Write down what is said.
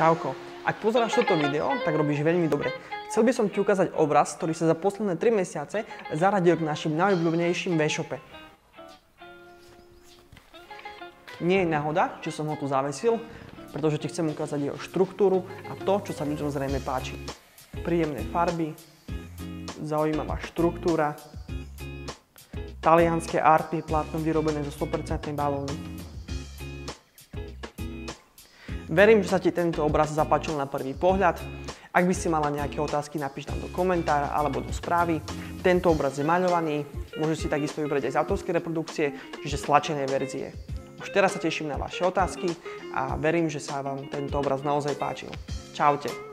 Čauko, ak pozeráš toto video, tak robíš veľmi dobre. Chcel by som ti ukázať obraz, ktorý sa za posledné 3 mesiace zaradil k našim najobľúbenejším e-shope. Nie je náhoda, že som ho tu zavesil, pretože ti chcem ukázať jeho štruktúru a to, čo sa ľuďom zrejme páči. Príjemné farby, zaujímavá štruktúra, talianske arty plátno vyrobené zo 100% balónu. Verím, že sa ti tento obraz zapáčil na prvý pohľad. Ak by si mala nejaké otázky, napíš tam do komentára alebo do správy. Tento obraz je maľovaný, môžeš si takisto vybrať aj z autorskej reprodukcie, čiže stlačené verzie. Už teraz sa teším na vaše otázky a verím, že sa vám tento obraz naozaj páčil. Čaute.